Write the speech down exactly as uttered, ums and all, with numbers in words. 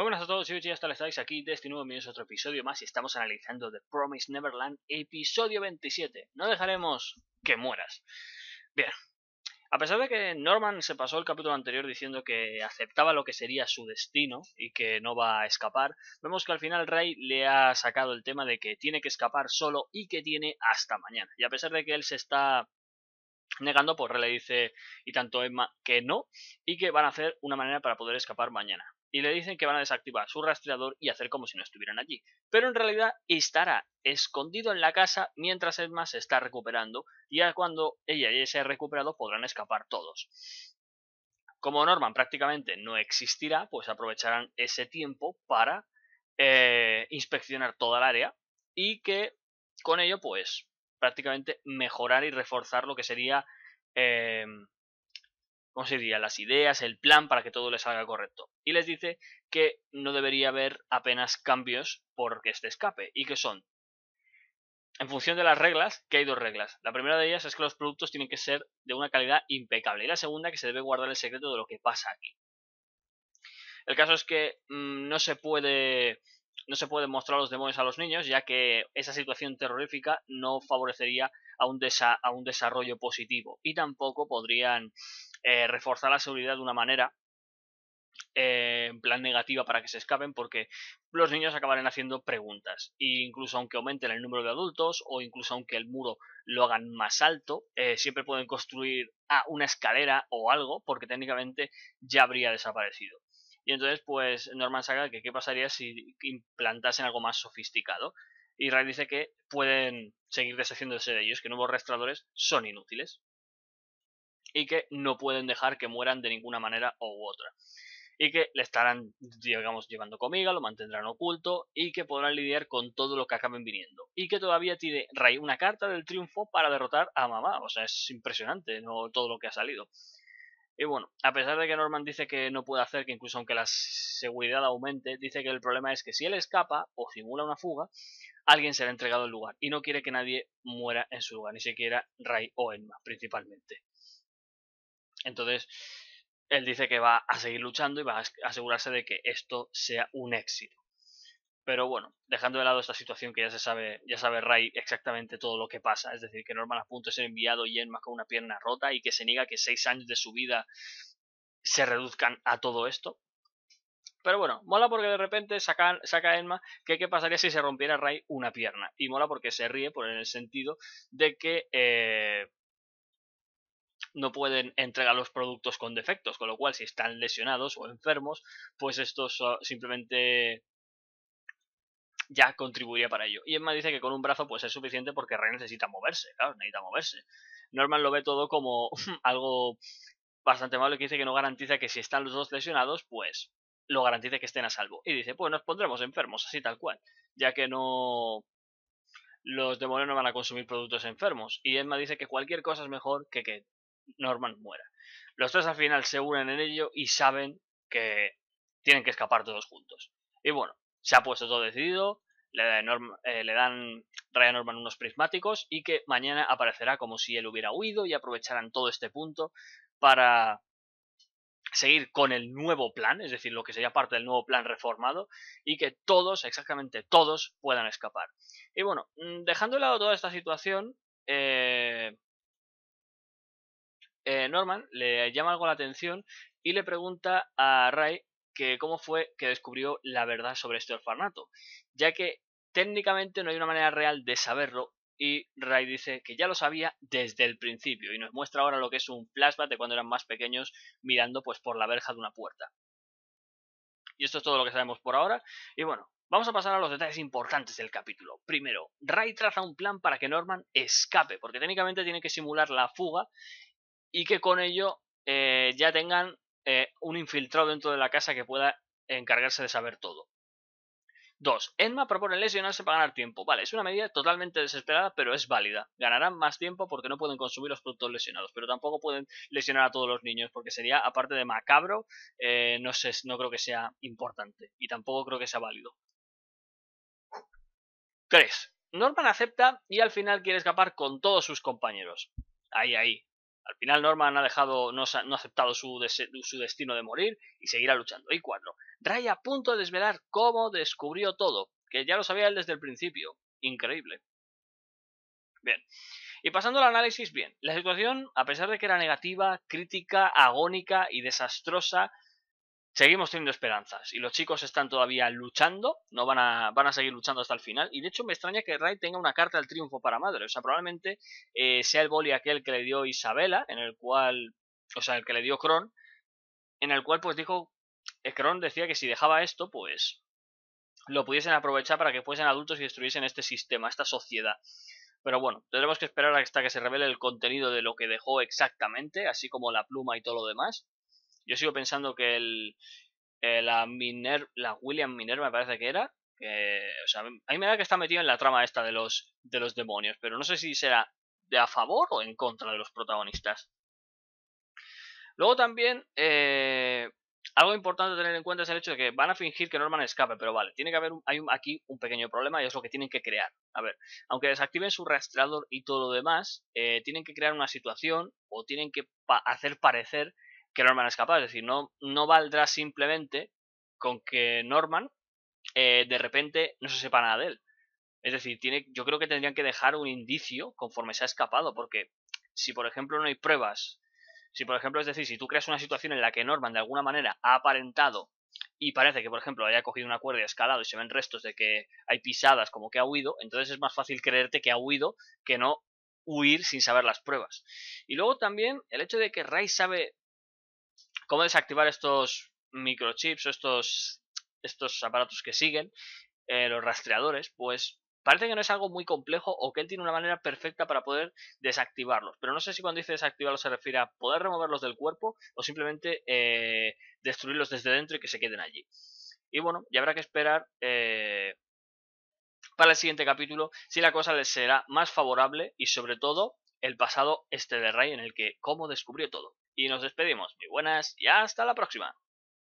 Muy buenas a todos, y hoy ya estáis aquí de este nuevo bienvenidos a otro episodio más y estamos analizando The Promised Neverland, episodio veintisiete. No dejaremos que mueras. Bien, a pesar de que Norman se pasó el capítulo anterior diciendo que aceptaba lo que sería su destino y que no va a escapar, vemos que al final Ray le ha sacado el tema de que tiene que escapar solo y que tiene hasta mañana. Y a pesar de que él se está negando, pues Ray le dice, y tanto Emma, que no, y que van a hacer una manera para poder escapar mañana. Y le dicen que van a desactivar su rastreador y hacer como si no estuvieran allí. Pero en realidad estará escondido en la casa mientras Emma se está recuperando. Y ya cuando ella ya se ha recuperado podrán escapar todos. Como Norman prácticamente no existirá, pues aprovecharán ese tiempo para eh, inspeccionar toda el área. Y que con ello pues prácticamente mejorar y reforzar lo que sería... Eh, ¿Cómo se diría? Las ideas, el plan para que todo les salga correcto. Y les dice que no debería haber apenas cambios porque este escape. Y que son, en función de las reglas, que hay dos reglas. La primera de ellas es que los productos tienen que ser de una calidad impecable. Y la segunda, que se debe guardar el secreto de lo que pasa aquí. El caso es que mmm, no se puede... No se puede mostrar los demonios a los niños, ya que esa situación terrorífica no favorecería a un, desa a un desarrollo positivo. Y tampoco podrían eh, reforzar la seguridad de una manera eh, en plan negativa para que se escapen, porque los niños acabarán haciendo preguntas. E incluso aunque aumenten el número de adultos, o incluso aunque el muro lo hagan más alto, eh, siempre pueden construir ah, una escalera o algo, porque técnicamente ya habría desaparecido. Y entonces, pues, Norman saca que qué pasaría si implantasen algo más sofisticado. Y Ray dice que pueden seguir deshaciéndose de ellos, que nuevos rastreadores son inútiles. Y que no pueden dejar que mueran de ninguna manera u otra. Y que le estarán, digamos, llevando comida, lo mantendrán oculto y que podrán lidiar con todo lo que acaben viniendo. Y que todavía tiene Ray una carta del triunfo para derrotar a mamá. O sea, es impresionante, ¿no? Todo lo que ha salido. Y bueno, a pesar de que Norman dice que no puede hacer, que incluso aunque la seguridad aumente, dice que el problema es que si él escapa o simula una fuga, alguien será entregado al lugar y no quiere que nadie muera en su lugar, ni siquiera Ray o Emma, principalmente. Entonces, él dice que va a seguir luchando y va a asegurarse de que esto sea un éxito. Pero bueno, dejando de lado esta situación que ya se sabe, ya sabe Ray exactamente todo lo que pasa, es decir, que Norman a punto de ser enviado y Emma con una pierna rota y que se niega que seis años de su vida se reduzcan a todo esto. Pero bueno, mola porque de repente saca, saca Emma que qué pasaría si se rompiera Ray una pierna. Y mola porque se ríe por en el sentido de que eh, no pueden entregar los productos con defectos, con lo cual si están lesionados o enfermos, pues esto simplemente ya contribuiría para ello. Y Emma dice que con un brazo pues es suficiente porque Ray necesita moverse, claro, necesita moverse. Norman lo ve todo como algo bastante malo, que dice que no garantiza que si están los dos lesionados, pues lo garantice que estén a salvo. Y dice, pues nos pondremos enfermos, así tal cual, ya que no... los demonios no van a consumir productos enfermos. Y Emma dice que cualquier cosa es mejor que que Norman muera. Los tres al final se unen en ello y saben que tienen que escapar todos juntos. Y bueno, se ha puesto todo decidido, le, da Norm, eh, le dan Ray a Norman unos prismáticos y que mañana aparecerá como si él hubiera huido y aprovecharán todo este punto para seguir con el nuevo plan, es decir, lo que sería parte del nuevo plan reformado, y que todos, exactamente todos, puedan escapar. Y bueno, dejando de lado toda esta situación, eh, eh, Norman le llama algo la atención y le pregunta a Ray que cómo fue que descubrió la verdad sobre este orfanato, ya que técnicamente no hay una manera real de saberlo. Y Ray dice que ya lo sabía desde el principio y nos muestra ahora lo que es un flashback de cuando eran más pequeños mirando pues por la verja de una puerta. Y esto es todo lo que sabemos por ahora. Y bueno, vamos a pasar a los detalles importantes del capítulo. Primero, Ray traza un plan para que Norman escape, porque técnicamente tiene que simular la fuga y que con ello eh, ya tengan eh, un infiltrado dentro de la casa que pueda encargarse de saber todo. Dos. Emma propone lesionarse para ganar tiempo. Vale, es una medida totalmente desesperada, pero es válida. Ganarán más tiempo porque no pueden consumir los productos lesionados, pero tampoco pueden lesionar a todos los niños, porque sería, aparte de macabro, eh, no sé, no creo que sea importante. Y tampoco creo que sea válido. Tres. Norman acepta y al final quiere escapar con todos sus compañeros. Ahí, ahí. Al final Norman ha dejado, no, no ha aceptado su, su destino de morir y seguirá luchando. Y cuatro. Ray a punto de desvelar cómo descubrió todo, que ya lo sabía él desde el principio. Increíble. Bien. Y pasando al análisis, bien. La situación, a pesar de que era negativa, crítica, agónica y desastrosa, seguimos teniendo esperanzas. Y los chicos están todavía luchando, no van a, van a seguir luchando hasta el final. Y de hecho me extraña que Ray tenga una carta del triunfo para Madre. O sea, probablemente eh, sea el boli aquel que le dio Isabela, en el cual... O sea, el que le dio Kron, en el cual pues dijo... Kron decía que si dejaba esto, pues... lo pudiesen aprovechar para que fuesen adultos y destruyesen este sistema, esta sociedad. Pero bueno, tendremos que esperar hasta que se revele el contenido de lo que dejó exactamente, así como la pluma y todo lo demás. Yo sigo pensando que el, eh, la, Miner, la William Minerva me parece que era, que, o sea, a mí me da que está metido en la trama esta de los, de los demonios, pero no sé si será de a favor o en contra de los protagonistas. Luego también, eh, algo importante a tener en cuenta es el hecho de que van a fingir que Norman escape, pero vale, tiene que haber un, hay un, aquí un pequeño problema y es lo que tienen que crear. A ver, aunque desactiven su rastreador y todo lo demás, eh, tienen que crear una situación o tienen que pa hacer parecer que Norman es capaz. Es decir, no, no valdrá simplemente con que Norman eh, de repente no se sepa nada de él. Es decir, tiene, yo creo que tendrían que dejar un indicio conforme se ha escapado, porque si por ejemplo no hay pruebas, si por ejemplo, es decir, si tú creas una situación en la que Norman de alguna manera ha aparentado y parece que por ejemplo haya cogido una cuerda y ha escalado y se ven restos de que hay pisadas como que ha huido, entonces es más fácil creerte que ha huido que no huir sin saber las pruebas. Y luego también el hecho de que Ray sabe cómo desactivar estos microchips o estos, estos aparatos que siguen, eh, los rastreadores, pues parece que no es algo muy complejo o que él tiene una manera perfecta para poder desactivarlos. Pero no sé si cuando dice desactivarlos se refiere a poder removerlos del cuerpo o simplemente eh, destruirlos desde dentro y que se queden allí. Y bueno, ya habrá que esperar eh, para el siguiente capítulo si la cosa les será más favorable y sobre todo el pasado este de Ray en el que cómo descubrió todo. Y nos despedimos. Muy buenas y hasta la próxima.